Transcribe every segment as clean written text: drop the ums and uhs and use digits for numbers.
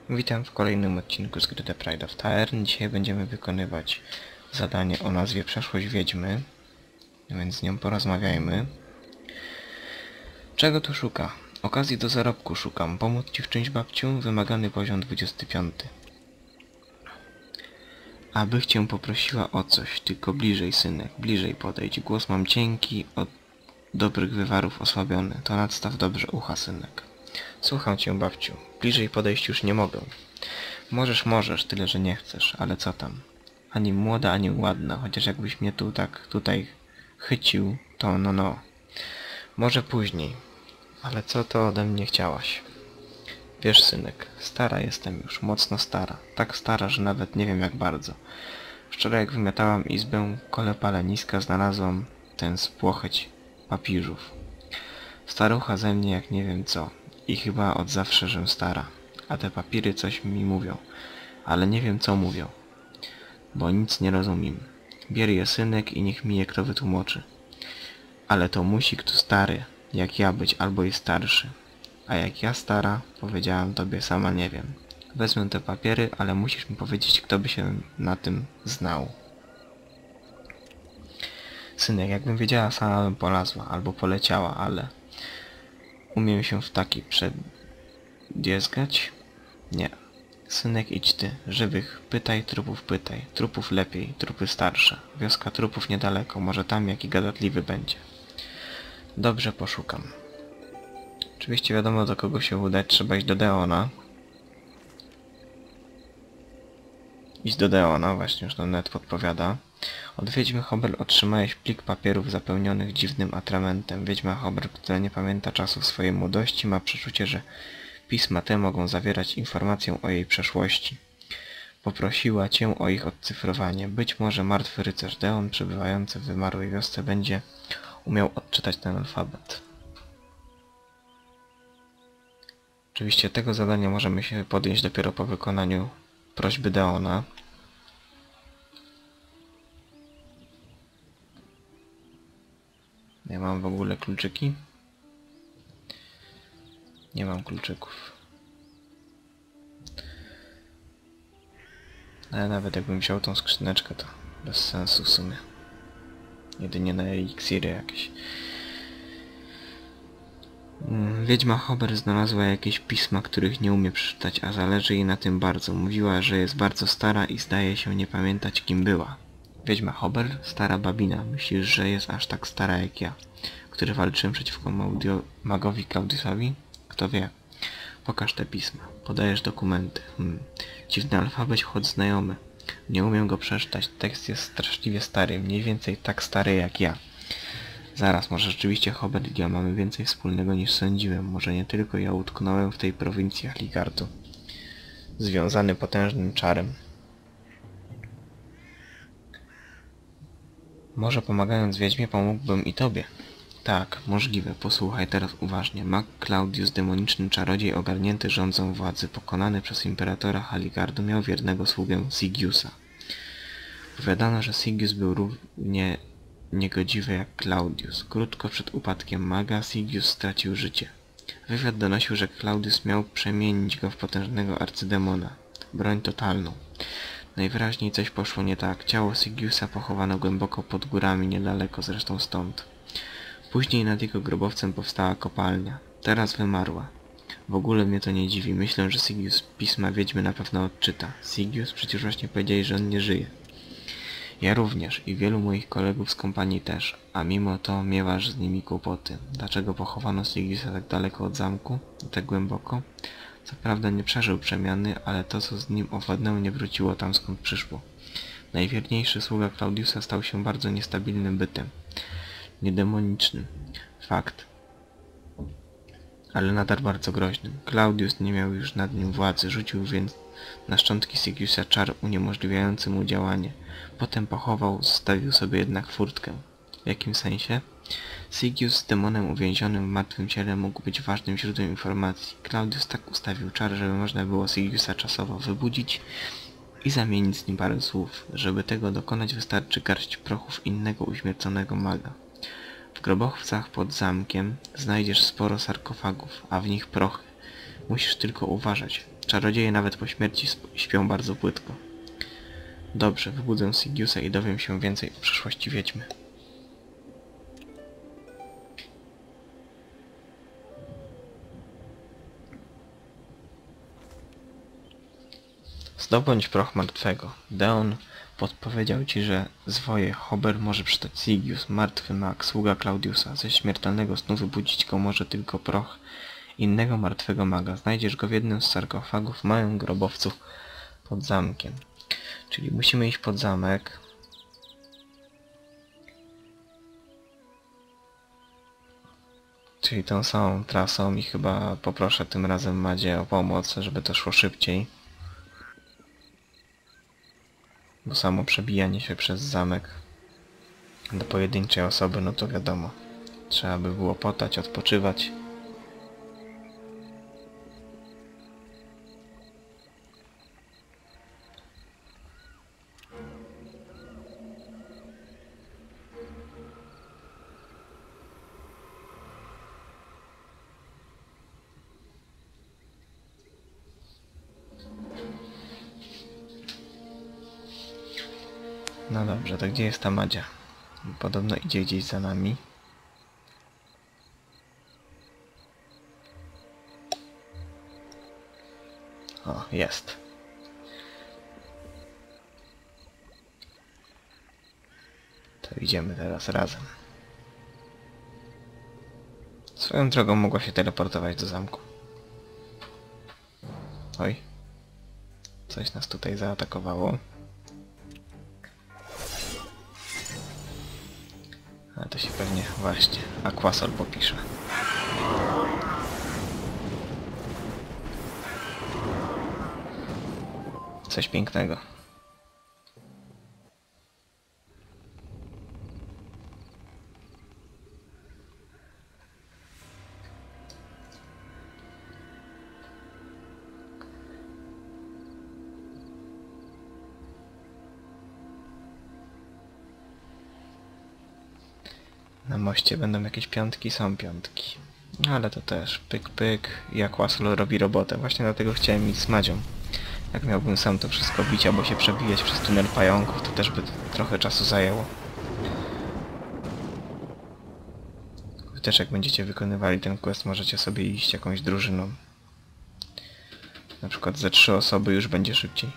Witam w kolejnym odcinku z gry The Pride of Tavern. Dzisiaj będziemy wykonywać zadanie o nazwie Przeszłość Wiedźmy, więc z nią porozmawiajmy. Czego tu szuka? Okazji do zarobku szukam. Pomóc ci w czymś, babciu? Wymagany poziom 25. Abych cię poprosiła o coś, tylko bliżej, synek, bliżej podejdź. Głos mam cienki, od dobrych wywarów osłabiony. To nadstaw dobrze ucha, synek. Słucham cię, babciu. Bliżej podejść już nie mogę. Możesz, tyle że nie chcesz, ale co tam? Ani młoda, ani ładna, chociaż jakbyś mnie tu tak tutaj chycił, to no. Może później. Ale co to ode mnie chciałaś? Wiesz, synek, stara jestem już, mocno stara. Tak stara, że nawet nie wiem jak bardzo. Wczoraj jak wymiatałam izbę, kole paleniska znalazłam ten spłocheć papiżów. Starucha ze mnie jak nie wiem co. I chyba od zawsze, żem stara. A te papiry coś mi mówią. Ale nie wiem co mówią. Bo nic nie rozumiem. Bier je, synek, i niech mi je kto wytłumaczy. Ale to musi kto stary, jak ja być, albo i starszy. A jak ja stara, powiedziałam tobie, sama nie wiem. Wezmę te papiery, ale musisz mi powiedzieć, kto by się na tym znał. Synek, jakbym wiedziała, sama bym polazła, albo poleciała, ale... Umiem się w taki przedziezgać? Nie. Synek, idź ty. Żywych pytaj, trupów pytaj. Trupów lepiej, trupy starsze. Wioska trupów niedaleko, może tam jaki gadatliwy będzie. Dobrze, poszukam. Oczywiście wiadomo, do kogo się udać, trzeba iść do Deona. Iść do Deona, właśnie już to net podpowiada. Od wiedźmy Hobel otrzymałeś plik papierów zapełnionych dziwnym atramentem. Wiedźma Hobel, która nie pamięta czasów swojej młodości, ma przeczucie, że pisma te mogą zawierać informację o jej przeszłości. Poprosiła cię o ich odcyfrowanie. Być może martwy rycerz Deon, przebywający w wymarłej wiosce, będzie umiał odczytać ten alfabet. Oczywiście tego zadania możemy się podjąć dopiero po wykonaniu prośby Deona. Ja mam w ogóle kluczyki? Nie mam kluczyków. Ale nawet jakbym wziął tą skrzyneczkę, to bez sensu w sumie. Jedynie na eliksiry jakieś. Wiedźma Hober znalazła jakieś pisma, których nie umie przeczytać, a zależy jej na tym bardzo. Mówiła, że jest bardzo stara i zdaje się nie pamiętać, kim była. Wiedźma Hober? Stara babina. Myślisz, że jest aż tak stara jak ja, który walczyłem przeciwko magowi Claudiusowi? Kto wie? Pokaż te pisma. Podajesz dokumenty. Dziwny alfabet, choć znajomy. Nie umiem go przeczytać. Tekst jest straszliwie stary. Mniej więcej tak stary jak ja. Zaraz, może rzeczywiście Hobert i ja mamy więcej wspólnego niż sądziłem. Może nie tylko ja utknąłem w tej prowincji Haligardu, związany potężnym czarem. Może pomagając wiedźmie pomógłbym i tobie. Tak, możliwe. Posłuchaj teraz uważnie. Mag Claudius, demoniczny czarodziej ogarnięty rządzą władzy, pokonany przez imperatora Haligardu, miał wiernego sługę Sigiusa. Powiadano, że Sigius był równie niegodziwy jak Claudius. Krótko przed upadkiem maga Sigius stracił życie. Wywiad donosił, że Claudius miał przemienić go w potężnego arcydemona. Broń totalną. Najwyraźniej coś poszło nie tak. Ciało Sigiusa pochowano głęboko pod górami, niedaleko zresztą stąd. Później nad jego grobowcem powstała kopalnia. Teraz wymarła. W ogóle mnie to nie dziwi. Myślę, że Sigius pisma wiedźmy na pewno odczyta. Sigius? Przecież właśnie powiedzieli, że on nie żyje. Ja również i wielu moich kolegów z kompanii też, a mimo to miewasz z nimi kłopoty. Dlaczego pochowano Sigiusa tak daleko od zamku? Tak głęboko? Co prawda nie przeżył przemiany, ale to co z nim owładnęło nie wróciło tam skąd przyszło. Najwierniejszy sługa Claudiusa stał się bardzo niestabilnym bytem. Niedemonicznym. Fakt. Ale nadal bardzo groźnym. Claudius nie miał już nad nim władzy, rzucił więc na szczątki Sigiusa czar uniemożliwiający mu działanie. Potem pochował, zostawił sobie jednak furtkę. W jakim sensie? Sigius z demonem uwięzionym w martwym ciele mógł być ważnym źródłem informacji. Claudius tak ustawił czar, żeby można było Sigiusa czasowo wybudzić i zamienić z nim parę słów. Żeby tego dokonać, wystarczy garść prochów innego uśmierconego maga. W grobochwcach pod zamkiem znajdziesz sporo sarkofagów, a w nich prochy. Musisz tylko uważać. Czarodzieje nawet po śmierci śpią bardzo płytko. Dobrze, wybudzę Sigiusa i dowiem się więcej o przyszłości wiedźmy. Zdobądź proch martwego. Deon podpowiedział ci, że zwoje Hober może przydać Sigius, martwy mag, sługa Claudiusa. Ze śmiertelnego snu wybudzić go może tylko proch innego martwego maga. Znajdziesz go w jednym z sarkofagów w małym grobowcu pod zamkiem. Czyli musimy iść pod zamek. Czyli tą samą trasą i chyba poproszę tym razem Madzie o pomoc, żeby to szło szybciej. Bo samo przebijanie się przez zamek do pojedynczej osoby, no to wiadomo. Trzeba by było potać, odpoczywać. No dobrze, to gdzie jest ta Madzia? Podobno idzie gdzieś za nami. O, jest. To idziemy teraz razem. Swoją drogą mogła się teleportować do zamku. Oj. Coś nas tutaj zaatakowało. A to się pewnie właśnie Aquasol popisze. Coś pięknego. Na moście będą jakieś piątki, są piątki. Ale to też pyk pyk i Aquasol robi robotę. Właśnie dlatego chciałem iść z Madzią. Jak miałbym sam to wszystko bić albo się przebijać przez tunel pająków, to też by trochę czasu zajęło. Wy też jak będziecie wykonywali ten quest, możecie sobie iść jakąś drużyną. Na przykład ze 3 osoby już będzie szybciej.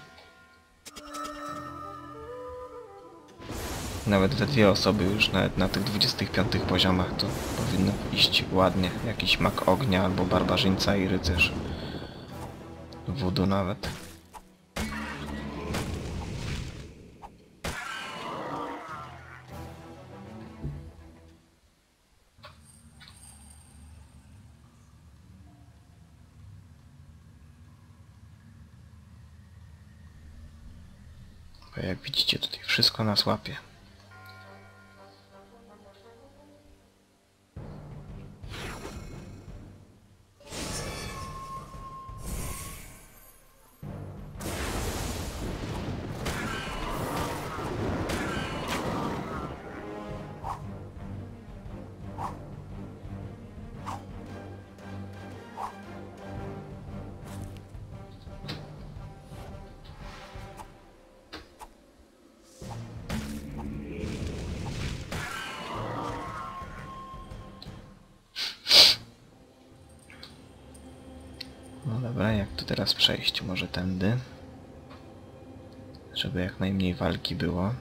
Nawet we 2 osoby już, nawet na tych 25 poziomach to powinno iść ładnie. Jakiś mag ognia albo barbarzyńca i rycerz. Voodoo nawet. Bo jak widzicie, tutaj wszystko nas łapie. No dobra, jak tu teraz przejść? Może tędy? Żeby jak najmniej walki było.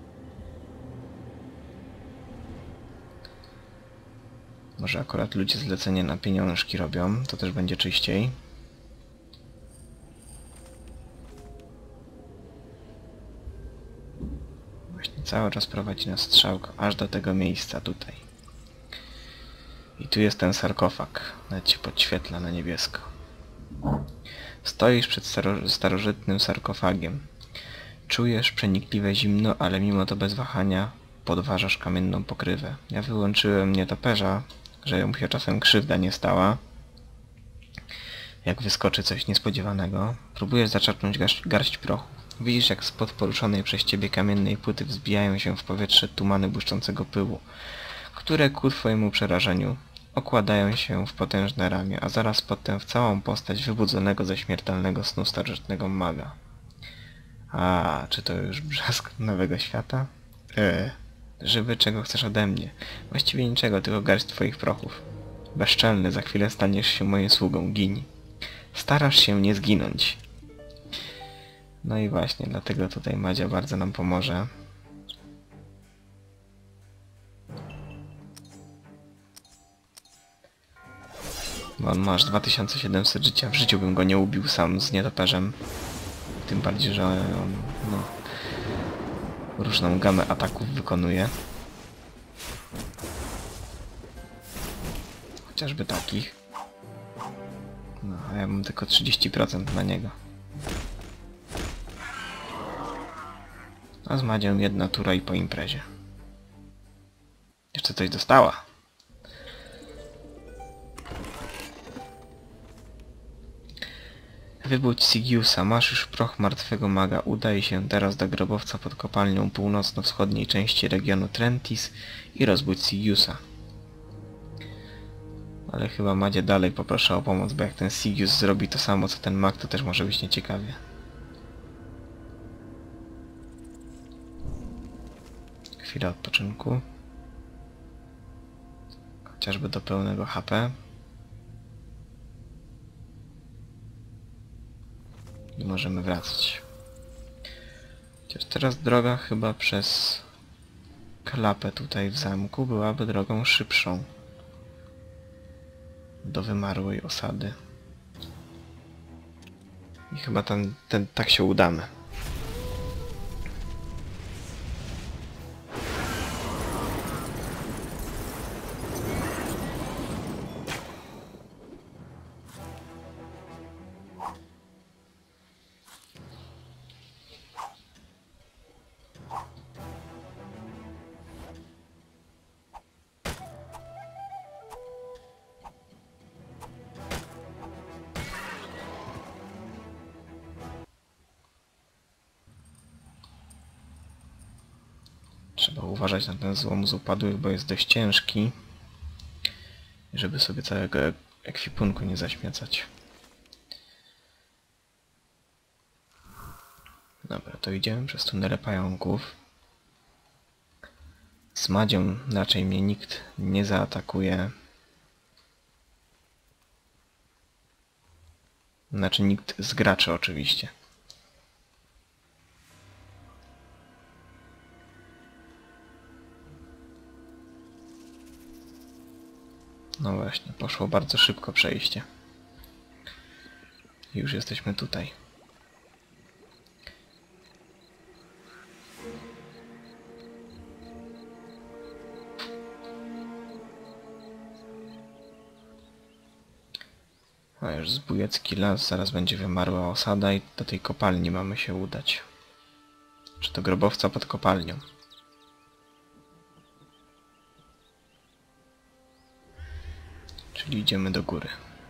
Może akurat ludzie zlecenie na pieniążki robią, to też będzie czyściej. Właśnie cały czas prowadzi nas strzałka aż do tego miejsca tutaj. I tu jest ten sarkofag. Nawet się podświetla na niebiesko. Stoisz przed starożytnym sarkofagiem. Czujesz przenikliwe zimno, ale mimo to bez wahania podważasz kamienną pokrywę. Ja wyłączyłem nietoperza, żeby mu się czasem krzywda nie stała. Jak wyskoczy coś niespodziewanego. Próbujesz zaczerpnąć garść prochu. Widzisz, jak spod poruszonej przez ciebie kamiennej płyty wzbijają się w powietrze tumany błyszczącego pyłu, które ku twojemu przerażeniu okładają się w potężne ramię, a zaraz potem w całą postać wybudzonego ze śmiertelnego snu starożytnego maga. A, czy to już brzask nowego świata? Żywy, czego chcesz ode mnie? Właściwie niczego, tylko garść twoich prochów. Bezczelny, za chwilę staniesz się moim sługą, gin. Starasz się nie zginąć. No i właśnie, dlatego tutaj Madzia bardzo nam pomoże. Bo on masz 2700 życia. W życiu bym go nie ubił sam z nietoperzem. Tym bardziej, że on no, różną gamę ataków wykonuje. Chociażby takich. No, a ja mam tylko 30% na niego. A z Madzią jedna tura i po imprezie. Jeszcze coś dostała. Wybudź Sigiusa, masz już proch martwego maga. Udaj się teraz do grobowca pod kopalnią północno-wschodniej części regionu Trentis i rozbudź Sigiusa. Ale chyba Madzie dalej poproszę o pomoc, bo jak ten Sigius zrobi to samo co ten mag, to też może być nieciekawie. Chwila odpoczynku. Chociażby do pełnego HP. I możemy wracać. Chociaż teraz droga chyba przez klapę tutaj w zamku byłaby drogą szybszą. Do wymarłej osady. I chyba tak się udamy. Trzeba uważać na ten złom z upadłych, bo jest dość ciężki. Żeby sobie całego ekwipunku nie zaśmiecać. Dobra, to idziemy przez tunele pająków. Z Madzią raczej mnie nikt nie zaatakuje. Znaczy nikt z graczy oczywiście. No właśnie, poszło bardzo szybko przejście. Już jesteśmy tutaj. A już zbójecki las, zaraz będzie wymarła osada i do tej kopalni mamy się udać. Czy to grobowca pod kopalnią. Czyli idziemy do góry.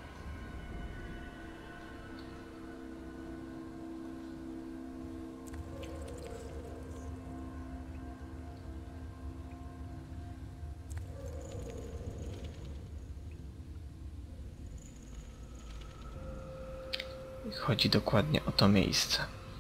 Chodzi dokładnie o to miejsce.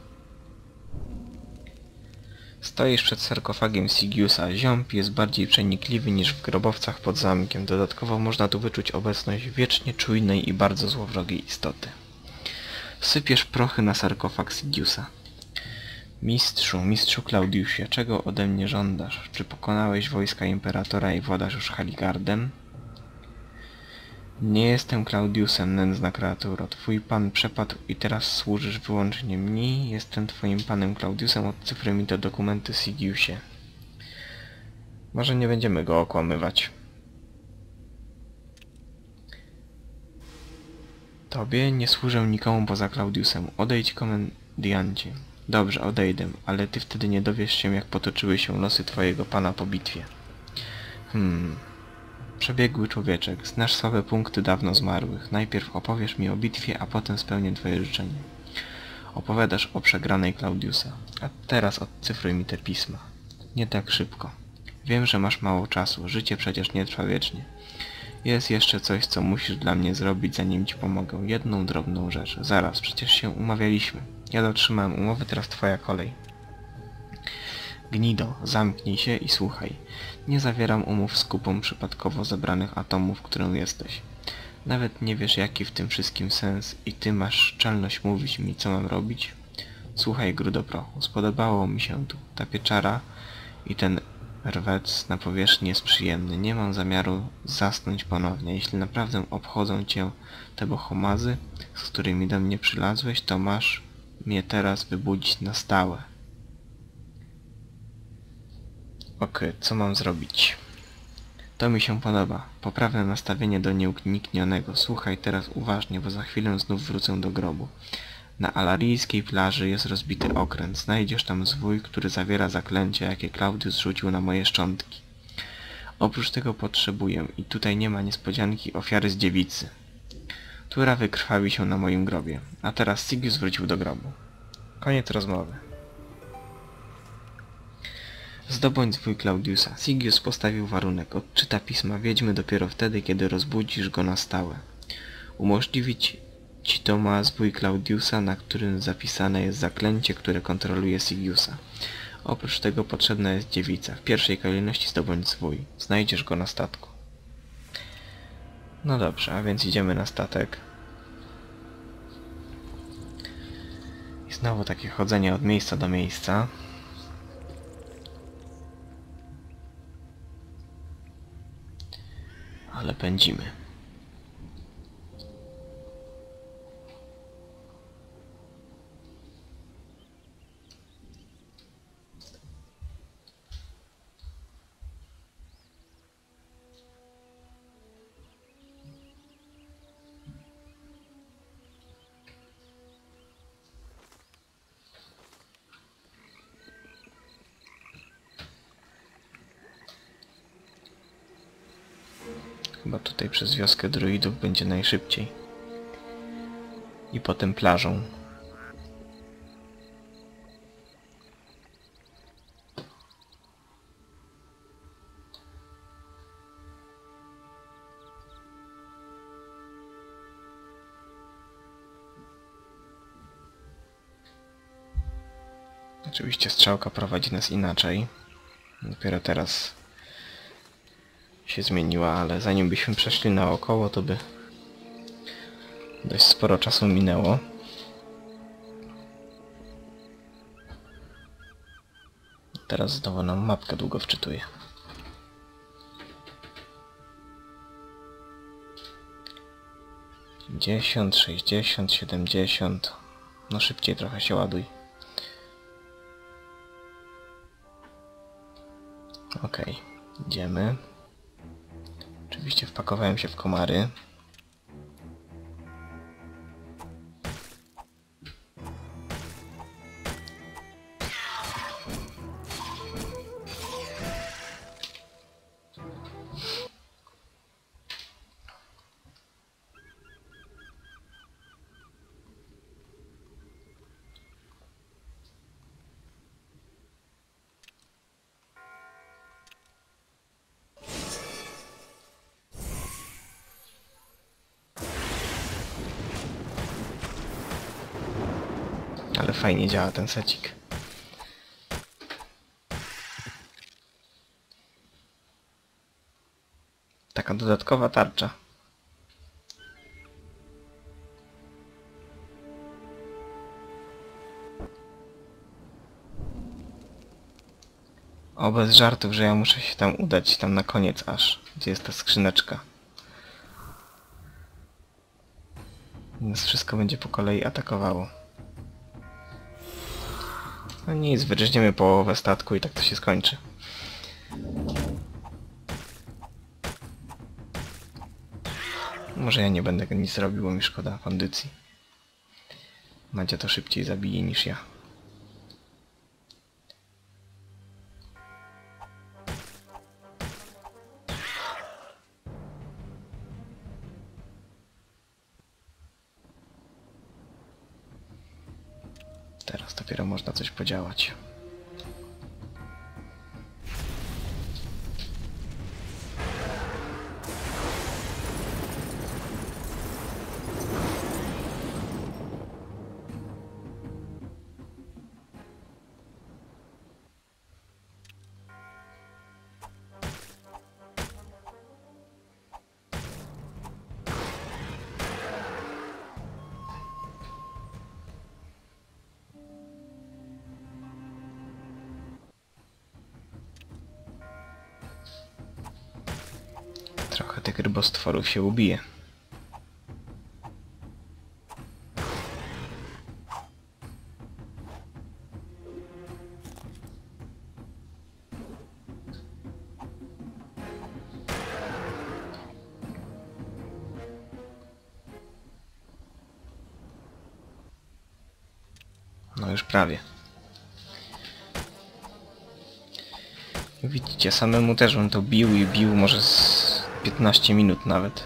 Stoisz przed sarkofagiem Sigiusa. Ziąb jest bardziej przenikliwy niż w grobowcach pod zamkiem. Dodatkowo można tu wyczuć obecność wiecznie czujnej i bardzo złowrogiej istoty. Sypiesz prochy na sarkofag Sigiusa. Mistrzu Klaudiusie, czego ode mnie żądasz? Czy pokonałeś wojska imperatora i władasz już Haligardem? Nie jestem Klaudiusem, nędzna kreaturo. Twój pan przepadł i teraz służysz wyłącznie mi. Jestem twoim panem Klaudiusem, odcyfruj mi te dokumenty Sigiusie. Może nie będziemy go okłamywać. Tobie nie służę nikomu poza Klaudiusem. Odejdź, komendiancie. Dobrze, odejdę, ale ty wtedy nie dowiesz się, jak potoczyły się losy twojego pana po bitwie. Przebiegły człowieczek, znasz słabe punkty dawno zmarłych. Najpierw opowiesz mi o bitwie, a potem spełnię twoje życzenie. Opowiadasz o przegranej Klaudiusa. A teraz odcyfruj mi te pisma. Nie tak szybko. Wiem, że masz mało czasu, życie przecież nie trwa wiecznie. Jest jeszcze coś, co musisz dla mnie zrobić, zanim ci pomogę. Jedną drobną rzecz. Zaraz, przecież się umawialiśmy. Ja dotrzymałem umowy, teraz twoja kolej. Gnido, zamknij się i słuchaj. Nie zawieram umów z kupą przypadkowo zebranych atomów, którą jesteś. Nawet nie wiesz, jaki w tym wszystkim sens i ty masz czelność mówić mi, co mam robić? Słuchaj, grudoprochu, spodobało mi się tu. Ta pieczara i ten rwec na powierzchni jest przyjemny. Nie mam zamiaru zasnąć ponownie. Jeśli naprawdę obchodzą cię te bohomazy, z którymi do mnie przylazłeś, to masz mnie teraz wybudzić na stałe. Okej, co mam zrobić? To mi się podoba. Poprawne nastawienie do nieuniknionego. Słuchaj teraz uważnie, bo za chwilę znów wrócę do grobu. Na alarijskiej plaży jest rozbity okręt. Znajdziesz tam zwój, który zawiera zaklęcia, jakie Claudius rzucił na moje szczątki. Oprócz tego potrzebuję, i tutaj nie ma niespodzianki, ofiary z dziewicy, która wykrwawi się na moim grobie. A teraz Sigius wrócił do grobu. Koniec rozmowy. Zdobądź zwój Claudiusa. Sigius postawił warunek. Odczyta pisma wiedźmy dopiero wtedy, kiedy rozbudzisz go na stałe. Umożliwić ci to ma zwój Claudiusa, na którym zapisane jest zaklęcie, które kontroluje Sigiusa. Oprócz tego potrzebna jest dziewica. W pierwszej kolejności zdobądź zwój. Znajdziesz go na statku. No dobrze, a więc idziemy na statek. I znowu takie chodzenie od miejsca do miejsca. Ale pędzimy. Chyba tutaj przez wioskę druidów będzie najszybciej. I potem plażą. Oczywiście strzałka prowadzi nas inaczej. Dopiero teraz się zmieniła, ale zanim byśmy przeszli naokoło, to by dość sporo czasu minęło. Teraz znowu nam mapkę długo wczytuje. Pięćdziesiąt, 60, 70. No szybciej trochę się ładuj. Okej, idziemy. Oczywiście wpakowałem się w komary. Ale fajnie działa ten secik. Taka dodatkowa tarcza. O, bez żartów, że ja muszę się tam udać, tam na koniec aż, gdzie jest ta skrzyneczka. Nas wszystko będzie po kolei atakowało. No nic, wyrżniemy połowę statku i tak to się skończy. Może ja nie będę nic robił, bo mi szkoda kondycji. Madzia to szybciej zabije niż ja. Teraz dopiero można coś podziałać. statek rybostworów się ubije. No już prawie. Widzicie, samemu też on to bił i bił, może z 15 minut nawet.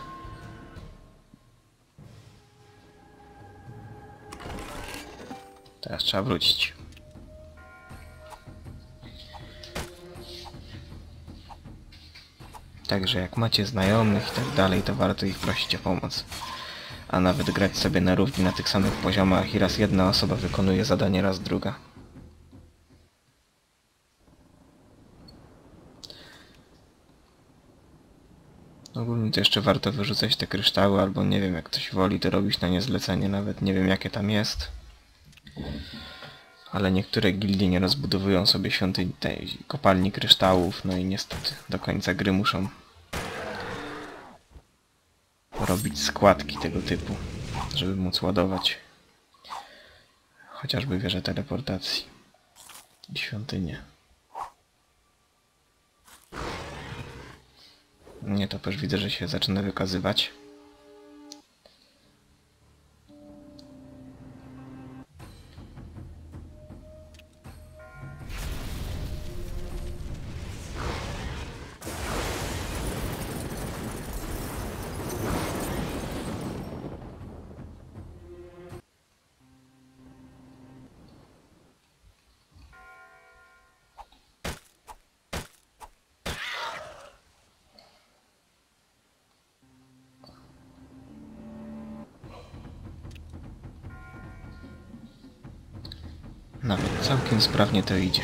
Teraz trzeba wrócić. Także jak macie znajomych i tak dalej, to warto ich prosić o pomoc. A nawet grać sobie na równi na tych samych poziomach i raz jedna osoba wykonuje zadanie, raz druga. Ogólnie to jeszcze warto wyrzucać te kryształy, albo nie wiem, jak ktoś woli to robić na niezlecenie, nawet nie wiem jakie tam jest. Ale niektóre gildie nie rozbudowują sobie świątyni tej kopalni kryształów, no i niestety do końca gry muszą robić składki tego typu, żeby móc ładować chociażby wieże teleportacji i świątynię. Nie, to też widzę, że się zaczyna wykazywać. Nawet całkiem sprawnie to idzie.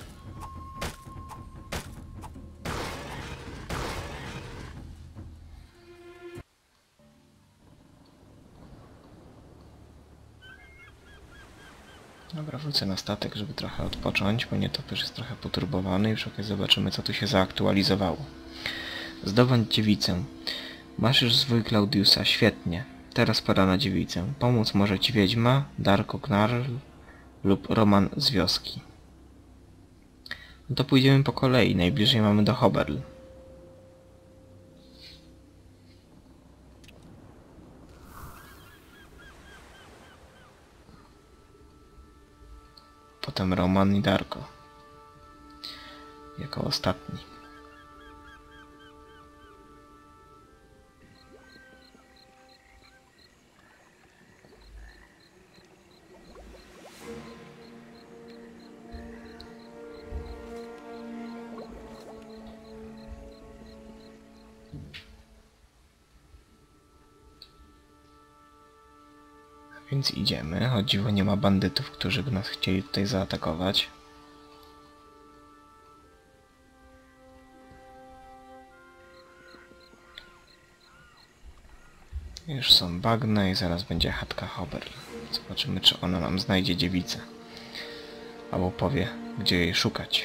Dobra, wrócę na statek, żeby trochę odpocząć, bo nietoperz jest trochę poturbowany i przy okazji zobaczymy, co tu się zaaktualizowało. Zdobądź dziewicę. Masz już zwój Claudiusa, świetnie. Teraz pora na dziewicę. Pomóc może ci wiedźma, Darko Knarl lub Roman z wioski. No to pójdziemy po kolei, najbliżej mamy do Hoberl. Potem Roman i Darko. Jako ostatni. Więc idziemy. O dziwo nie ma bandytów, którzy by nas chcieli tutaj zaatakować. Już są bagna i zaraz będzie chatka Hoberl. Zobaczymy, czy ona nam znajdzie dziewicę. Albo powie, gdzie jej szukać.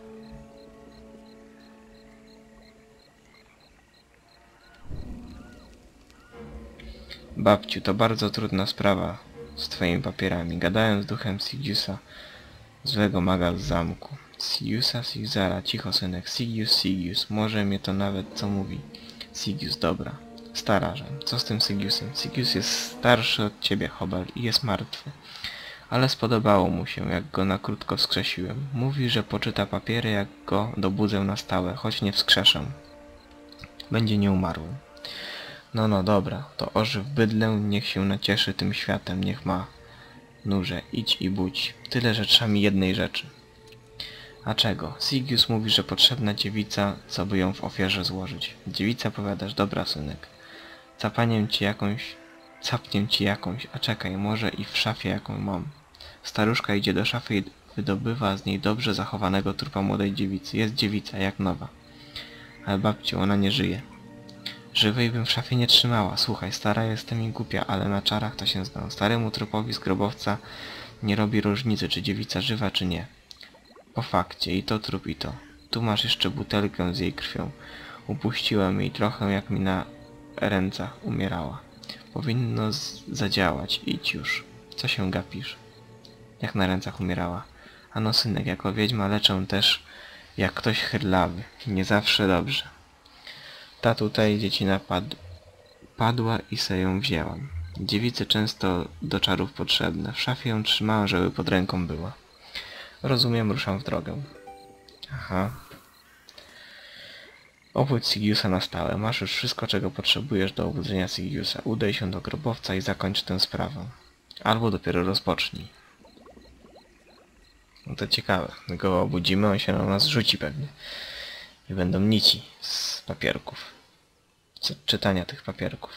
Babciu, to bardzo trudna sprawa z twoimi papierami. Gadałem z duchem Sigiusa, złego maga z zamku. Sigiusa, Sigzara, cicho synek, Sigius, może mnie to nawet co mówi. Sigius, dobra. Starażem, co z tym Sigiusem? Sigius jest starszy od ciebie, Hoberl, i jest martwy. Ale spodobało mu się, jak go na krótko wskrzesiłem. Mówi, że poczyta papiery, jak go dobudzę na stałe, choć nie wskrzeszę. Będzie nieumarłym. No, dobra, to ożyw bydlę, niech się nacieszy tym światem, niech ma nurze, idź i budź. Tyle, że trzeba mi jednej rzeczy. A czego? Sigius mówi, że potrzebna dziewica, co by ją w ofierze złożyć. Dziewica, powiadasz, dobra synek. Capniem ci jakąś, a czekaj, może i w szafie jaką mam. Staruszka idzie do szafy i wydobywa z niej dobrze zachowanego trupa młodej dziewicy. Jest dziewica, jak nowa. Ale babciu, ona nie żyje. Żywej bym w szafie nie trzymała. Słuchaj, stara jestem i głupia, ale na czarach to się znam. Staremu trupowi z grobowca nie robi różnicy, czy dziewica żywa, czy nie. Po fakcie, i to trup, i to. Tu masz jeszcze butelkę z jej krwią. Upuściłem jej trochę, jak mi na ręce umierała. Powinno zadziałać, idź już. Co się gapisz? Jak na rękach umierała. Ano synek, jako wiedźma leczę też jak ktoś chyrlawy. Nie zawsze dobrze. Ta tutaj dziecina padła i se ją wzięłam. Dziewice często do czarów potrzebne. W szafie ją trzymałam, żeby pod ręką była. Rozumiem, ruszam w drogę. Aha. Obudź Sigiusa na stałe. Masz już wszystko, czego potrzebujesz do obudzenia Sigiusa. Udaj się do grobowca i zakończ tę sprawę. Albo dopiero rozpocznij. No to ciekawe. My go obudzimy, on się na nas rzuci pewnie. I będą nici z papierków. Z czytania tych papierków.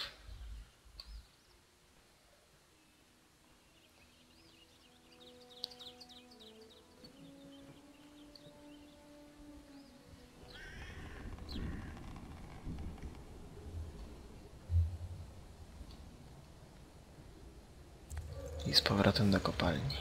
I z powrotem do kopalni.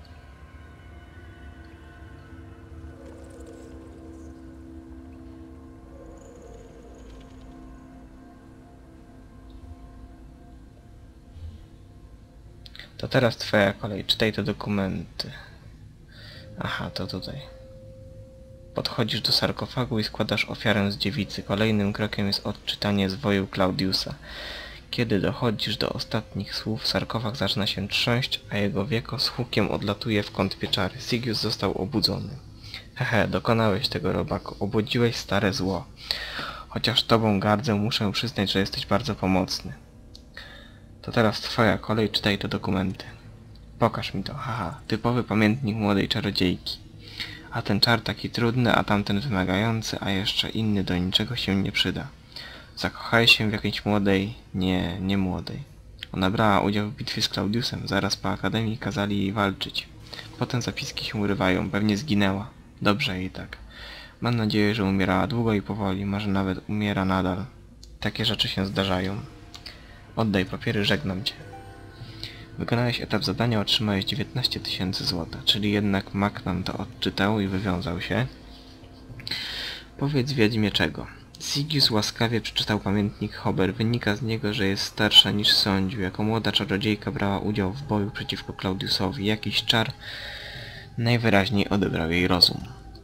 To teraz twoja kolej. Czytaj te dokumenty. Aha, to tutaj. Podchodzisz do sarkofagu i składasz ofiarę z dziewicy. Kolejnym krokiem jest odczytanie zwoju Claudiusa. Kiedy dochodzisz do ostatnich słów, sarkofag zaczyna się trząść, a jego wieko z hukiem odlatuje w kąt pieczary. Sigius został obudzony. Hehe, dokonałeś tego, robaku. Obudziłeś stare zło. Chociaż tobą gardzę, muszę przyznać, że jesteś bardzo pomocny. To teraz twoja kolej, czytaj te dokumenty. Pokaż mi to, haha. Typowy pamiętnik młodej czarodziejki. A ten czar taki trudny, a tamten wymagający, a jeszcze inny do niczego się nie przyda. Zakochaj się w jakiejś młodej... nie młodej. Ona brała udział w bitwie z Claudiusem, zaraz po akademii kazali jej walczyć. Potem zapiski się urywają, pewnie zginęła. Dobrze jej tak. Mam nadzieję, że umierała długo i powoli, może nawet umiera nadal. Takie rzeczy się zdarzają. Oddaj papiery, żegnam cię. Wykonałeś etap zadania, otrzymałeś 19 000 złota, czyli jednak Mak nam to odczytał i wywiązał się. Powiedz wiedźmie czego. Sigius łaskawie przeczytał pamiętnik Hober. Wynika z niego, że jest starsza niż sądził. Jako młoda czarodziejka brała udział w boju przeciwko Claudiusowi. Jakiś czar najwyraźniej odebrał jej rozum.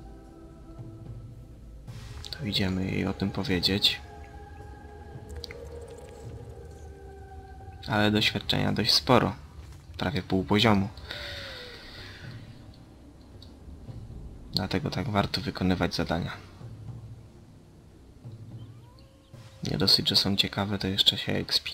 To idziemy jej o tym powiedzieć. Ale doświadczenia dość sporo. Prawie pół poziomu. Dlatego tak warto wykonywać zadania. Nie dosyć, że są ciekawe, to jeszcze się expi.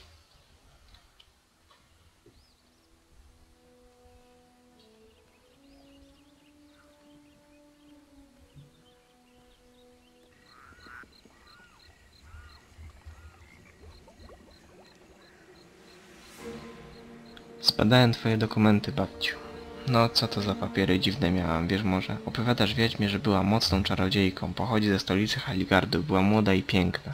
Zbadałem twoje dokumenty, babciu. No, co to za papiery dziwne miałam, wiesz może? Opowiadasz wiedźmie, że była mocną czarodziejką, pochodzi ze stolicy Haligardu, była młoda i piękna.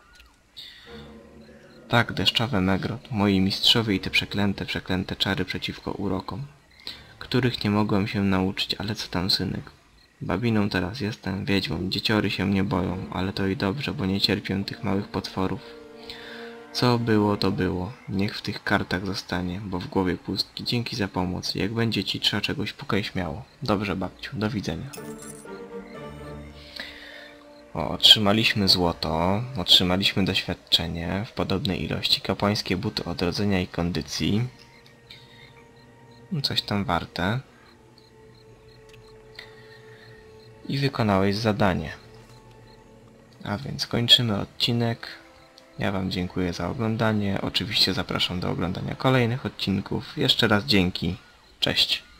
Tak, deszczowe Megrod, moi mistrzowie i te przeklęte czary przeciwko urokom, których nie mogłem się nauczyć, ale co tam, synek? Babiną teraz jestem, wiedźmą, dzieciory się nie boją, ale to i dobrze, bo nie cierpię tych małych potworów. Co było, to było. Niech w tych kartach zostanie, bo w głowie pustki. Dzięki za pomoc. Jak będzie ci trzeba czegoś, pukaj śmiało. Dobrze, babciu. Do widzenia. O, otrzymaliśmy złoto. Otrzymaliśmy doświadczenie w podobnej ilości. Kapłańskie buty odrodzenia i kondycji. Coś tam warte. I wykonałeś zadanie. A więc kończymy odcinek. Ja wam dziękuję za oglądanie. Oczywiście zapraszam do oglądania kolejnych odcinków. Jeszcze raz dzięki. Cześć.